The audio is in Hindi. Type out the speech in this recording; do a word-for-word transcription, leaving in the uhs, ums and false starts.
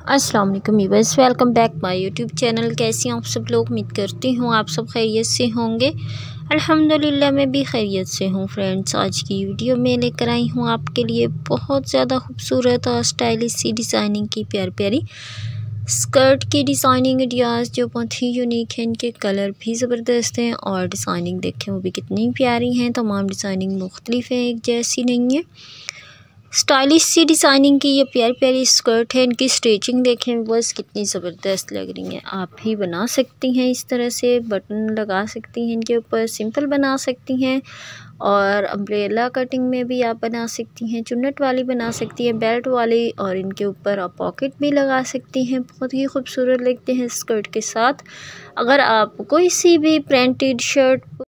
अस्सलाम वालेकुम viewers, welcome back my YouTube channel. कैसे हैं आप सब लोग? उम्मीद करती हूँ आप सब खैरियत से होंगे। अल्हम्दुलिल्लाह मैं भी खैरियत से हूँ। फ्रेंड्स, आज की वीडियो में लेकर आई हूँ आपके लिए बहुत ज़्यादा खूबसूरत और स्टाइलिश सी डिज़ाइनिंग की प्यारी प्यारी स्कर्ट की डिज़ाइनिंग आइडियाज़ जो बहुत ही यूनिक हैं। इनके कलर भी ज़बरदस्त हैं और डिज़ाइनिंग देखें वो भी कितनी प्यारी हैं। तमाम डिज़ाइनिंग मुख्तलिफ है, एक जैसी नहीं है। स्टाइलिश सी डिज़ाइनिंग की ये प्यारी प्यारी स्कर्ट है। इनकी स्टिचिंग देखें बस कितनी ज़बरदस्त लग रही है। आप भी बना सकती हैं, इस तरह से बटन लगा सकती हैं इनके ऊपर, सिंपल बना सकती हैं और अम्ब्रेला कटिंग में भी आप बना सकती हैं, चुन्नट वाली बना सकती हैं, बेल्ट वाली, और इनके ऊपर आप पॉकेट भी लगा सकती हैं। बहुत ही खूबसूरत लगते हैं स्कर्ट के साथ। अगर आप कोई सी भी प्रिंटेड शर्ट